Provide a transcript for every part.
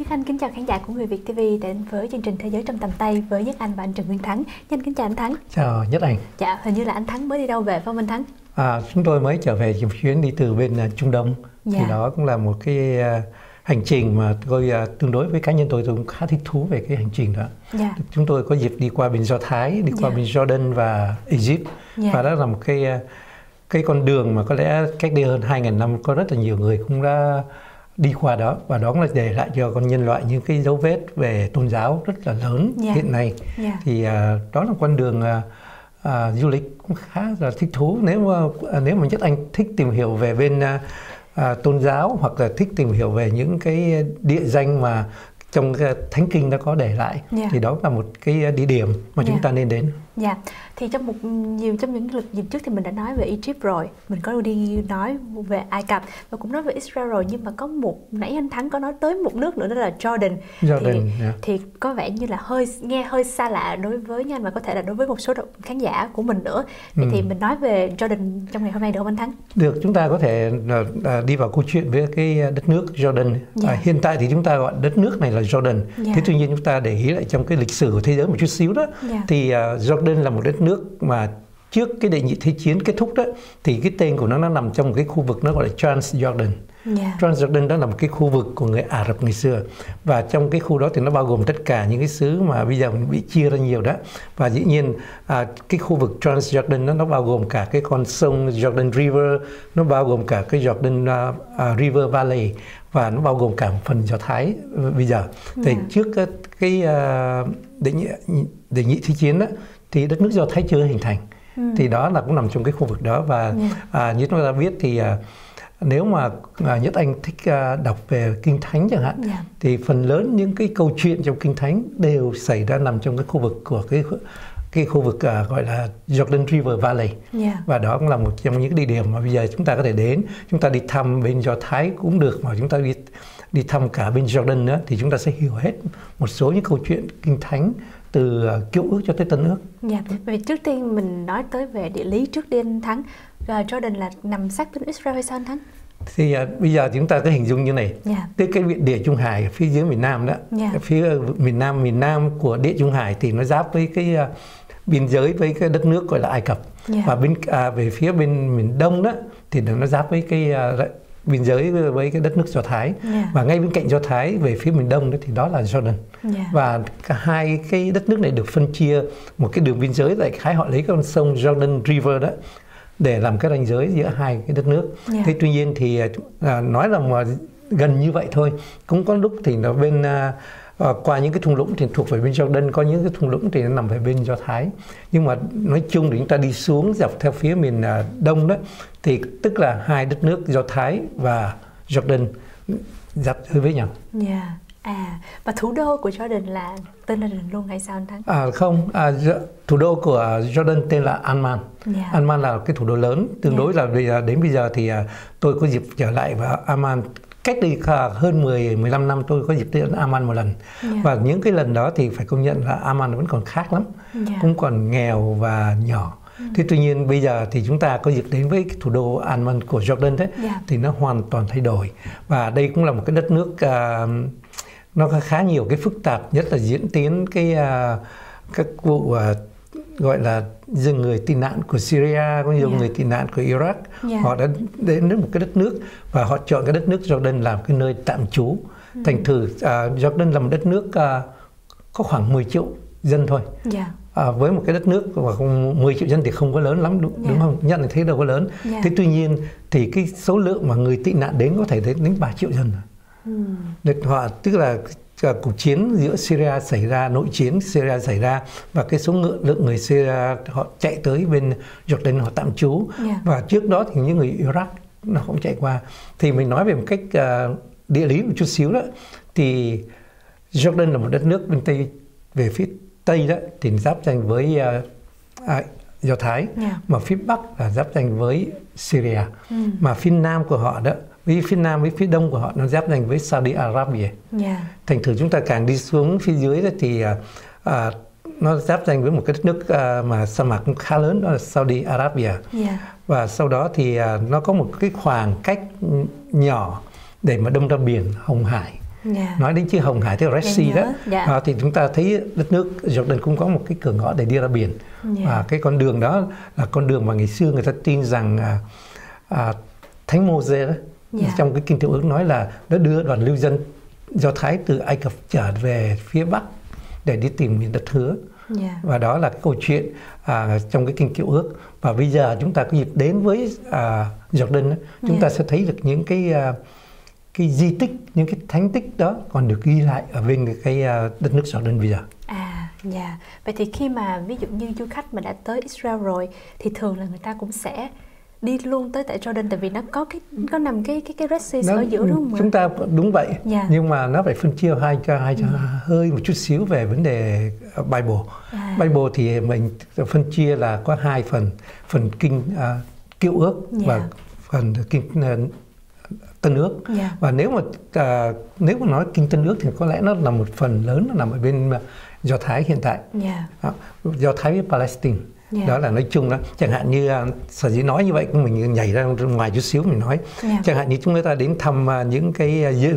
Nhất Anh kính chào khán giả của Người Việt TV đến với chương trình Thế giới trong tầm tay với Nhất Anh và anh Trần Nguyên Thắng. Nhân kính chào anh Thắng. Chào Nhất Anh. Dạ, hình như là anh Thắng mới đi đâu về phải không anh Thắng? Chúng tôi mới trở về một chuyến đi từ bên Trung Đông. Dạ. Thì đó cũng là một cái hành trình mà tôi tương đối với cá nhân tôi cũng khá thích thú về cái hành trình đó. Dạ. Chúng tôi có dịp đi qua bên Do Thái, đi qua bên Jordan và Egypt. Và đó là một cái con đường mà có lẽ cách đây hơn 2.000 năm có rất là nhiều người cũng đã đi qua đó, và đó cũng là để lại cho con nhân loại những cái dấu vết về tôn giáo rất là lớn hiện nay. Thì đó là con đường du lịch cũng khá là thích thú. Nếu mà Nhất Anh thích tìm hiểu về bên tôn giáo hoặc là thích tìm hiểu về những cái địa danh mà trong Thánh Kinh đã có để lại, thì đó là một cái địa điểm mà chúng ta nên đến. Dạ, thì trong những lần dịp trước thì mình đã nói về Egypt rồi, mình có đi nói về Ai Cập và cũng nói về Israel rồi, nhưng mà có nãy anh Thắng có nói tới một nước nữa, đó là Jordan. Thì có vẻ như là nghe hơi xa lạ đối với anh và có thể là đối với một số khán giả của mình nữa. Vậy thì mình nói về Jordan trong ngày hôm nay được không anh Thắng? Được, chúng ta có thể đi vào câu chuyện với cái đất nước Jordan. Hiện tại thì chúng ta gọi đất nước này là Jordan. Thế tuy nhiên chúng ta để ý lại trong cái lịch sử của thế giới một chút xíu đó, thì Jordan là một đất nước mà trước cái đệ nhị thế chiến kết thúc đó, thì cái tên của nó nằm trong một cái khu vực nó gọi là Transjordan. Transjordan đó là một cái khu vực của người Ả Rập ngày xưa, và trong cái khu đó thì nó bao gồm tất cả những cái xứ mà bây giờ bị chia ra nhiều đó. Và dĩ nhiên cái khu vực Transjordan nó bao gồm cả cái con sông Jordan River, nó bao gồm cả cái Jordan River Valley, và nó bao gồm cả một phần Do Thái bây giờ. Thì trước cái đệ nhị thế chiến đó, thì đất nước Do Thái chưa hình thành. Thì đó là cũng nằm trong cái khu vực đó. Và như chúng ta biết thì nếu mà Nhất Anh thích đọc về Kinh Thánh chẳng hạn, thì phần lớn những cái câu chuyện trong Kinh Thánh đều xảy ra nằm trong cái khu vực của cái khu vực gọi là Jordan River Valley. Và đó cũng là một trong những địa điểm mà bây giờ chúng ta có thể đến. Chúng ta đi thăm bên Do Thái cũng được, mà chúng ta đi thăm cả bên Jordan nữa, thì chúng ta sẽ hiểu hết một số những câu chuyện Kinh Thánh từ Cựu Ước cho tới Tân Ước. Vậy trước tiên mình nói tới về địa lý trước đi anh Thắng. Jordan là nằm sát bên Israel hay sao anh Thắng? Thì bây giờ chúng ta cứ hình dung như này, tới cái Địa Trung Hải ở phía dưới miền Nam đó, phía miền Nam của Địa Trung Hải thì nó giáp với cái biên giới với cái đất nước gọi là Ai Cập. Và về phía bên miền Đông đó thì nó giáp với cái biên giới với cái đất nước Do Thái. Và ngay bên cạnh Do Thái về phía miền Đông đó thì đó là Jordan. Và cả hai cái đất nước này được phân chia một cái đường biên giới, đại khái họ lấy con sông Jordan River đó để làm cái ranh giới giữa hai cái đất nước. Thế tuy nhiên thì nói là mà gần như vậy thôi, cũng có lúc thì nó bên qua những cái thung lũng thì thuộc về bên Jordan, có những cái thung lũng thì nó nằm về bên Do Thái. Nhưng mà nói chung thì chúng ta đi xuống dọc theo phía miền Đông đó, thì tức là hai đất nước Do Thái và Jordan giáp giới với nhau. Và thủ đô của Jordan là tên là Jordan luôn hay sao anh Thắng? Không, thủ đô của Jordan tên là Amman. Amman là cái thủ đô lớn, tương đối là đến bây giờ thì tôi có dịp trở lại vào Amman. Cách đây hơn 15 năm tôi có dịp đến Amman một lần. Và những cái lần đó thì phải công nhận là Amman vẫn còn khác lắm, cũng còn nghèo và nhỏ. Thế tuy nhiên bây giờ thì chúng ta có dịp đến với cái thủ đô Amman của Jordan đấy, thì nó hoàn toàn thay đổi. Và đây cũng là một cái đất nước nó có khá nhiều cái phức tạp, nhất là diễn tiến các vụ gọi là dừng người tị nạn của Syria, có nhiều người tị nạn của Iraq. Họ đã đến một cái đất nước và họ chọn cái đất nước Jordan làm cái nơi tạm trú. Thành thử Jordan là một đất nước có khoảng 10 triệu dân thôi. Với một cái đất nước mà 10 triệu dân thì không có lớn lắm, đúng không? Nhận là thế đâu có lớn. Thế tuy nhiên thì cái số lượng mà người tị nạn đến có thể đến 3 triệu dân rồi. Họ tức là cuộc chiến giữa Syria xảy ra, nội chiến Syria xảy ra, và cái số lượng người Syria họ chạy tới bên Jordan họ tạm trú. Và trước đó thì những người Iraq nó cũng chạy qua. Thì mình nói về một cách địa lý một chút xíu đó, thì Jordan là một đất nước bên Tây, về phía Tây đó thì giáp ranh với Do Thái, mà phía Bắc là giáp ranh với Syria, mà phía Nam của họ đó, phía Nam với phía Đông của họ nó giáp ranh với Saudi Arabia. Thành thử chúng ta càng đi xuống phía dưới đó thì nó giáp ranh với một cái đất nước mà sa mạc cũng khá lớn, đó là Saudi Arabia. Và sau đó thì nó có một cái khoảng cách nhỏ để mà đâm ra biển Hồng Hải. Nói đến chữ Hồng Hải, tức là Red Sea đó, thì chúng ta thấy đất nước Jordan cũng có một cái cửa ngõ để đi ra biển. Và cái con đường đó là con đường mà ngày xưa người ta tin rằng Thánh Mô-sê đó, trong cái Kinh Cựu Ước nói là đã đưa đoàn lưu dân Do Thái từ Ai Cập trở về phía Bắc để đi tìm miền đất hứa. Và đó là cái câu chuyện trong cái Kinh Cựu Ước. Và bây giờ chúng ta có dịp đến với Jordan đó, chúng ta sẽ thấy được những cái di tích, những cái thánh tích đó còn được ghi lại ở bên cái đất nước Jordan bây giờ. Vậy thì khi mà ví dụ như du khách mà đã tới Israel rồi thì thường là người ta cũng sẽ đi luôn tới tại Jordan, tại vì nó có nằm cái Red Sea ở giữa, đúng không ạ? Chúng ta đúng vậy, nhưng mà nó phải phân chia hai hơi một chút xíu về vấn đề Bible. Bible thì mình phân chia là có hai phần Kinh Cựu Ước và phần Kinh Tân Ước. Và nếu mà nói Kinh Tân Ước thì có lẽ nó là một phần lớn nó nằm ở bên Do Thái hiện tại. Do Thái với Palestine. Đó là nói chung đó. Chẳng hạn như sở dĩ nói như vậy, mình nhảy ra ngoài chút xíu mình nói. Chẳng hạn như chúng ta đến thăm những cái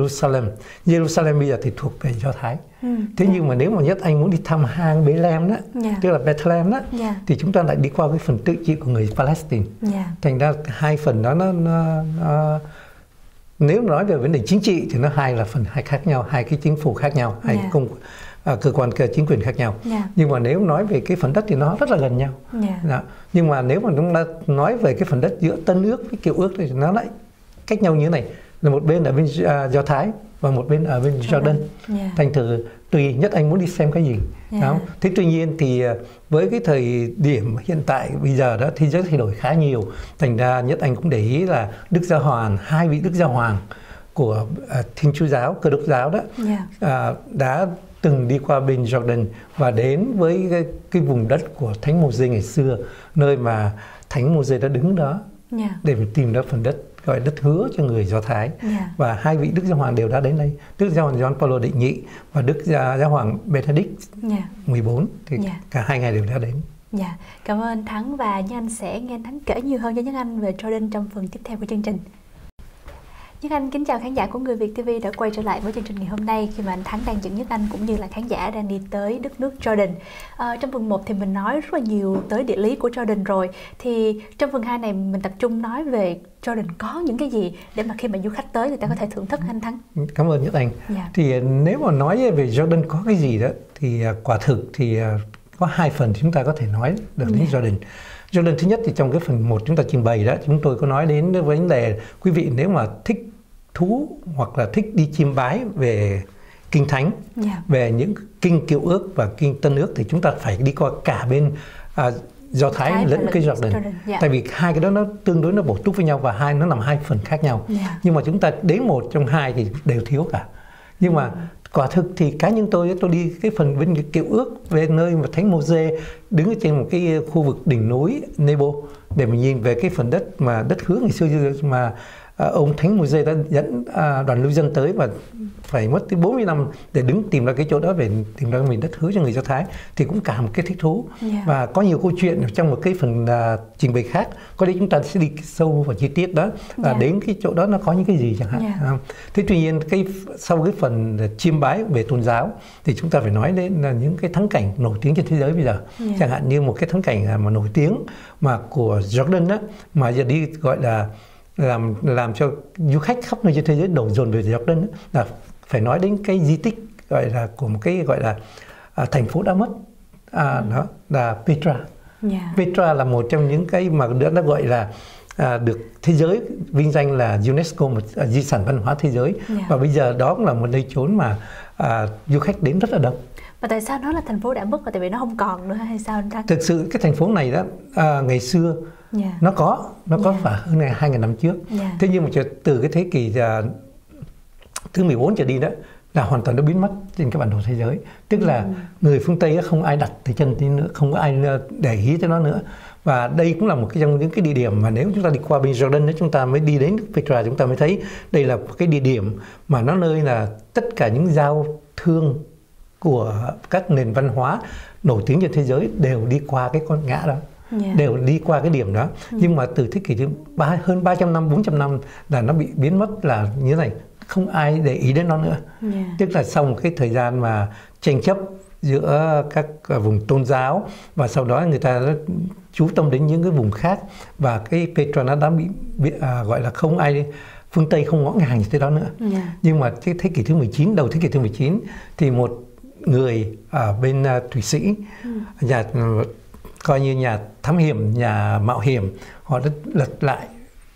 Jerusalem bây giờ thì thuộc về Do Thái. Thế nhưng mà nếu mà nhất anh muốn đi thăm hang Bethlehem đó, tức là Bethlehem đó, thì chúng ta lại đi qua cái phần tự trị của người Palestine. Thành ra hai phần đó nó nếu nói về vấn đề chính trị thì nó hai khác nhau, hai cái chính phủ khác nhau, hai cái cơ quan chính quyền khác nhau. Nhưng mà nếu nói về cái phần đất thì nó rất là gần nhau. Nhưng mà nếu mà chúng ta nói về cái phần đất giữa Tân Ước với Cựu Ước thì nó lại cách nhau như thế này, là một bên ở bên Do Thái và một bên ở bên Jordan. Thành thử tùy nhất anh muốn đi xem cái gì. Thế tuy nhiên thì với cái thời điểm hiện tại bây giờ đó, thế giới thay đổi khá nhiều. Thành ra nhất anh cũng để ý là Đức Giáo Hoàng, hai vị Đức Giáo Hoàng của Thiên Chúa giáo, Cơ Đốc giáo đó đã từng đi qua bên Jordan và đến với cái vùng đất của Thánh Mô-sê ngày xưa, nơi mà Thánh Mô-sê đã đứng đó để mình tìm ra phần đất gọi đất hứa cho người Do Thái. Và hai vị Đức Giáo Hoàng đều đã đến đây, Đức Giáo Hoàng Gioan Phaolô đệ nhị và Đức Giáo Hoàng Benedict 14 thì cả hai ngày đều đã đến. Cảm ơn Thắng, và Nhân Anh sẽ nghe Thắng kể nhiều hơn cho Nhân Anh về Jordan trong phần tiếp theo của chương trình. Nhất Anh kính chào khán giả của Người Việt TV đã quay trở lại với chương trình ngày hôm nay, khi mà anh Thắng đang dẫn Nhất Anh cũng như là khán giả đang đi tới đất nước Jordan. Trong phần 1 thì mình nói rất là nhiều tới địa lý của Jordan rồi, thì trong phần 2 này mình tập trung nói về Jordan có những cái gì để mà khi mà du khách tới người ta có thể thưởng thức, anh Thắng. Cảm ơn Nhất Anh. Thì nếu mà nói về Jordan có cái gì đó thì quả thực thì có hai phần chúng ta có thể nói được đến Jordan. Jordan thứ nhất thì trong cái phần 1 chúng ta trình bày đó, chúng tôi có nói đến vấn đề quý vị nếu mà thích thú hoặc là thích đi chiêm bái về Kinh Thánh, về những Kinh Cựu Ước và Kinh Tân Ước thì chúng ta phải đi qua cả bên Do Thái lẫn cái Jordan. Tại vì hai cái đó nó tương đối nó bổ túc với nhau và nó nằm hai phần khác nhau. Nhưng mà chúng ta đến một trong hai thì đều thiếu cả. Nhưng mà quả thực thì cá nhân tôi đi cái phần bên Cựu Ước, về nơi mà Thánh Mô-sê đứng ở trên một cái khu vực đỉnh núi Nebo để mà nhìn về cái phần đất mà đất hứa ngày xưa mà ông Thánh Mô-sê đã dẫn đoàn lưu dân tới và phải mất tới 40 năm để tìm ra cái chỗ đó, về tìm ra miền đất hứa cho người Do Thái, thì cũng cả một cái thích thú. Và có nhiều câu chuyện trong một cái phần trình bày khác, có lẽ chúng ta sẽ đi sâu vào chi tiết đó, đến cái chỗ đó nó có những cái gì chẳng hạn. Thế tuy nhiên sau cái phần chiêm bái về tôn giáo thì chúng ta phải nói đến là những cái thắng cảnh nổi tiếng trên thế giới bây giờ. Chẳng hạn như một cái thắng cảnh mà nổi tiếng mà của Jordan đó, mà giờ đi gọi là làm cho du khách khắp nơi trên thế giới đổ dồn về Jordan đó, là phải nói đến cái di tích gọi là của một cái gọi là thành phố đã mất, đó là Petra. Petra là một trong những cái mà đã gọi là được thế giới vinh danh là UNESCO, một di sản văn hóa thế giới. Và bây giờ đó cũng là một nơi chốn mà du khách đến rất là đông. Và tại sao nó là thành phố đã mất? Tại vì nó không còn nữa hay sao anh Thắng? Thực sự cái thành phố này đó ngày xưa nó có phải hơn 2.000 năm trước. Thế nhưng mà từ cái thế kỷ thứ 14 trở đi đó là hoàn toàn nó biến mất trên cái bản đồ thế giới. Tức là người phương Tây không ai đặt tới chân tới nữa, không có ai để ý tới nó nữa. Và đây cũng là một trong những cái địa điểm mà nếu chúng ta đi qua bên Jordan, chúng ta mới đi đến Petra, chúng ta mới thấy đây là cái địa điểm mà nó nơi là tất cả những giao thương của các nền văn hóa nổi tiếng trên thế giới đều đi qua cái con ngã đó. Đều đi qua cái điểm đó. Nhưng mà từ thế kỷ thứ hơn 300 năm, 400 năm là nó bị biến mất là như thế này. không ai để ý đến nó nữa. Tức là sau một cái thời gian mà tranh chấp giữa các vùng tôn giáo, và sau đó người ta chú tâm đến những cái vùng khác, và cái Petra nó đã bị gọi là không ai, phương Tây không ngõ ngàng tới đó nữa. Nhưng mà cái thế kỷ thứ 19, đầu thế kỷ thứ 19 thì một người ở bên Thụy Sĩ, coi như nhà thám hiểm, nhà mạo hiểm, họ đã lật lại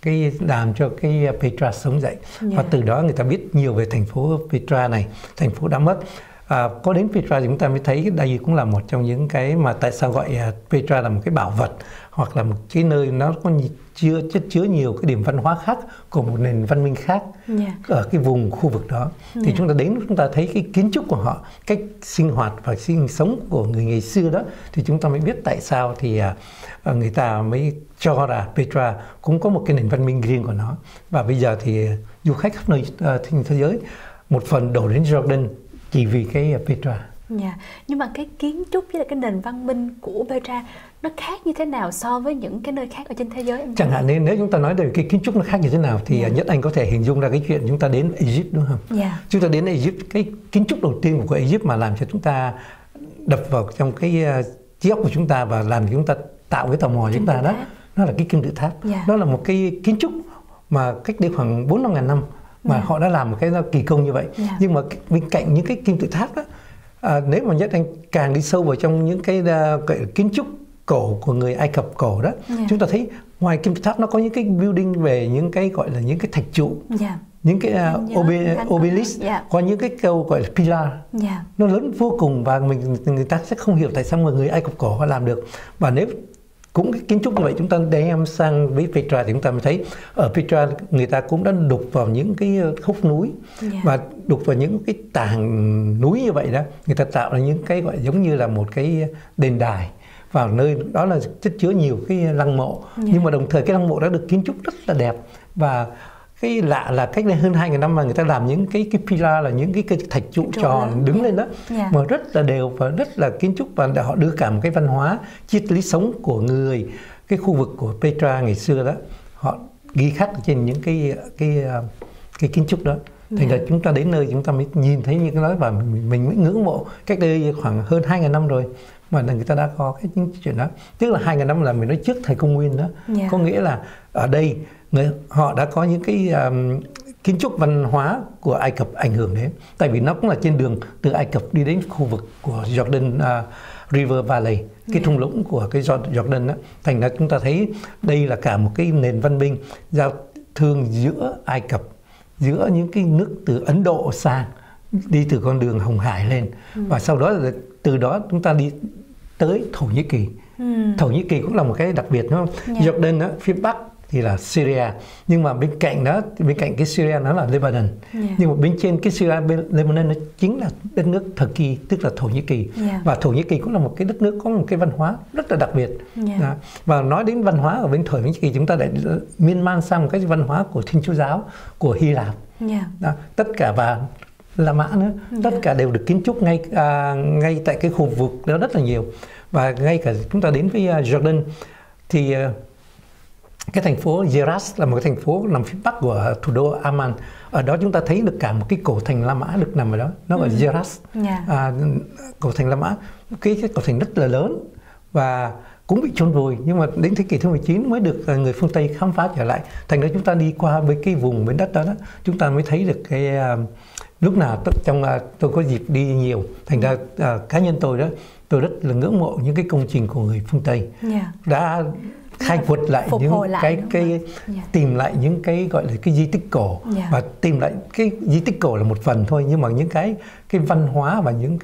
làm cho cái Petra sống dậy. Và từ đó người ta biết nhiều về thành phố Petra này, thành phố đã mất. Có đến Petra thì chúng ta mới thấy đây cũng là một trong những cái mà tại sao gọi Petra là một cái bảo vật, hoặc là một cái nơi nó có chất chứa nhiều cái điểm văn hóa khác của một nền văn minh khác ở cái vùng khu vực đó. Thì chúng ta đến, chúng ta thấy cái kiến trúc của họ, cách sinh hoạt và sinh sống của người ngày xưa đó, thì chúng ta mới biết tại sao thì người ta mới cho là Petra cũng có một cái nền văn minh riêng của nó. Và bây giờ thì du khách khắp nơi trên thế giới một phần đổ đến Jordan chỉ vì cái Petra. Nhưng mà cái kiến trúc với lại cái nền văn minh của Petra nó khác như thế nào so với những cái nơi khác ở trên thế giới? Chẳng hạn nếu chúng ta nói về cái kiến trúc nó khác như thế nào thì Nhất Anh có thể hình dung ra cái chuyện chúng ta đến Egypt, đúng không? Chúng ta đến Egypt, cái kiến trúc đầu tiên của Egypt mà làm cho chúng ta đập vào trong cái trí óc của chúng ta và làm cho chúng ta tạo cái tò mò của chúng ta đó, nó là cái kim tự tháp. Đó là một cái kiến trúc mà cách đây khoảng 4-5 ngàn năm mà họ đã làm một cái kỳ công như vậy. Nhưng mà bên cạnh những cái kim tự tháp đó, nếu mà Nhất Anh càng đi sâu vào trong những cái kiến trúc cổ của người Ai Cập cổ đó, chúng ta thấy ngoài kim tự tháp nó có những cái building về những cái gọi là những cái thạch trụ, những cái obelisk, có những cái câu gọi là pillar, nó lớn vô cùng, và người ta sẽ không hiểu tại sao mà người Ai Cập cổ họ làm được. Và nếu cũng cái kiến trúc như vậy chúng ta đem sang với Petra thì chúng ta mới thấy ở Petra người ta cũng đã đục vào những cái khúc núi và đục vào những cái tảng núi như vậy đó, người ta tạo ra những cái gọi giống như là một cái đền đài vào nơi đó, là chất chứa nhiều cái lăng mộ. Nhưng mà đồng thời cái lăng mộ đã được kiến trúc rất là đẹp. Và cái lạ là cách đây hơn 2.000 năm mà người ta làm những cái pillar, là những cái thạch trụ tròn đứng lên đó, mà rất là đều và rất là kiến trúc, và họ đưa cả một cái văn hóa triết lý sống của người cái khu vực của Petra ngày xưa đó, họ ghi khắc trên những cái kiến trúc đó. Thành ra chúng ta đến nơi chúng ta mới nhìn thấy những cái đó và mình mới ngưỡng mộ. Cách đây khoảng hơn 2.000 năm rồi mà người ta đã có cái chuyện đó. Tức là 2.000 năm là mình nói trước thời công nguyên đó. Có nghĩa là ở đây họ đã có những cái kiến trúc văn hóa của Ai Cập ảnh hưởng đến. Tại vì nó cũng là trên đường từ Ai Cập đi đến khu vực của Jordan River Valley, cái thung lũng của cái Jordan đó. Thành ra chúng ta thấy đây là cả một cái nền văn minh giao thương giữa Ai Cập, giữa những cái nước từ Ấn Độ sang, đi từ con đường Hồng Hải lên. Và sau đó từ đó chúng ta đi tới Thổ Nhĩ Kỳ. Thổ Nhĩ Kỳ cũng là một cái đặc biệt, đúng không? Jordan đó, phía Bắc thì là Syria, nhưng mà bên cạnh đó, bên cạnh cái Syria nó là Lebanon. Nhưng mà bên trên cái Syria, bên Lebanon nó chính là đất nước Turkey, tức là Thổ Nhĩ Kỳ. Và Thổ Nhĩ Kỳ cũng là một cái đất nước có một cái văn hóa rất là đặc biệt. Đó. Và nói đến văn hóa ở bên Thổ Nhĩ Kỳ, chúng ta lại miên man sang một cái văn hóa của Thiên Chúa giáo, của Hy Lạp. Đó. Tất cả và La Mã nữa, tất cả đều được kiến trúc ngay tại cái khu vực đó rất là nhiều. Và ngay cả chúng ta đến với Jordan thì cái thành phố Geras là một cái thành phố nằm phía bắc của thủ đô Amman. Ở đó chúng ta thấy được cả một cái cổ thành La Mã được nằm ở đó, nó gọi là Geras. Cổ thành La Mã, cái cổ thành rất là lớn và cũng bị chôn vùi, nhưng mà đến thế kỷ thứ 19 mới được người phương Tây khám phá trở lại. Thành ra chúng ta đi qua với cái vùng bên đất đó, chúng ta mới thấy được cái lúc nào tôi có dịp đi nhiều. Thành ra cá nhân tôi đó, tôi rất là ngưỡng mộ những cái công trình của người phương Tây đã khai quật lại những cái tìm lại những cái gọi là cái di tích cổ, và tìm lại cái di tích cổ là một phần thôi, nhưng mà những cái văn hóa và những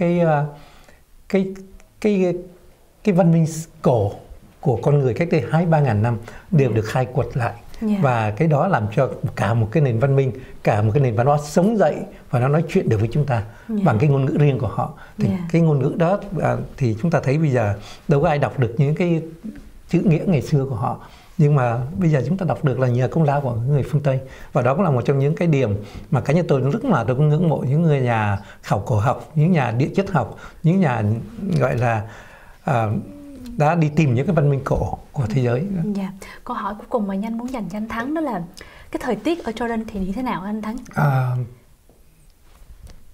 cái văn minh cổ của con người cách đây 2-3 ngàn năm đều được khai quật lại. Và cái đó làm cho cả một cái nền văn minh, cả một cái nền văn hóa sống dậy và nó nói chuyện được với chúng ta bằng cái ngôn ngữ riêng của họ. Thì cái ngôn ngữ đó thì chúng ta thấy bây giờ đâu có ai đọc được những cái chữ nghĩa ngày xưa của họ, nhưng mà bây giờ chúng ta đọc được là nhờ công lao của người phương Tây. Và đó cũng là một trong những cái điểm mà cá nhân tôi rất là tôi cũng ngưỡng mộ những người nhà khảo cổ học, những nhà địa chất học, những nhà gọi là đã đi tìm những cái văn minh cổ của thế giới. Câu hỏi cuối cùng mà Nhanh muốn dành cho anh Thắng đó là cái thời tiết ở Jordan thì như thế nào anh Thắng?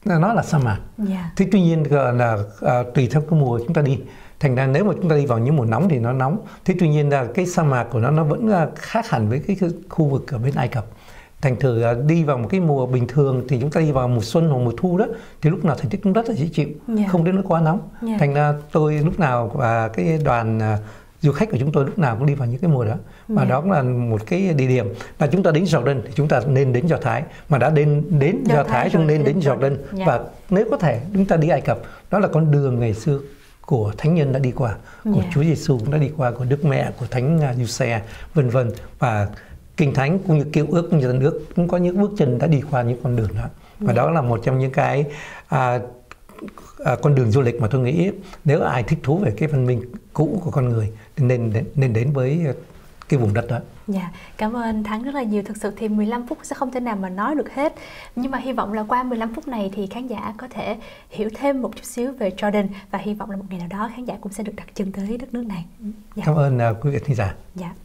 nó là sa mạc. Thế tuy nhiên là tùy theo cái mùa chúng ta đi. Thành ra nếu mà chúng ta đi vào những mùa nóng thì nó nóng. Thế tuy nhiên là cái sa mạc của nó vẫn khác hẳn với cái khu vực ở bên Ai Cập. Thành thử đi vào một cái mùa bình thường thì chúng ta đi vào mùa xuân hoặc mùa thu đó thì lúc nào thời tiết cũng rất là dễ chịu, không đến nỗi quá nóng. Thành ra tôi lúc nào và cái đoàn du khách của chúng tôi lúc nào cũng đi vào những cái mùa đó. Và đó cũng là một cái địa điểm là chúng ta đến Jordan thì chúng ta nên đến Do Thái, mà đã đến Do Thái chúng nên đến Jordan. Và nếu có thể chúng ta đi Ai Cập, đó là con đường ngày xưa của thánh nhân đã đi qua, của Chúa Giêsu cũng đã đi qua, của Đức Mẹ, của Thánh Giuse, vân vân. Và Kinh Thánh cũng như Cựu Ước cũng như Tân Ước cũng có những bước chân đã đi qua những con đường đó. Và đó là một trong những cái con đường du lịch mà tôi nghĩ nếu ai thích thú về cái văn minh cũ của con người thì nên đến với cái vùng đất đó. Cảm ơn anh Thắng rất là nhiều. Thực sự thì 15 phút sẽ không thể nào mà nói được hết, nhưng mà hy vọng là qua 15 phút này thì khán giả có thể hiểu thêm một chút xíu về Jordan, và hy vọng là một ngày nào đó khán giả cũng sẽ được đặt chân tới đất nước này. Cảm ơn quý vị khán giả.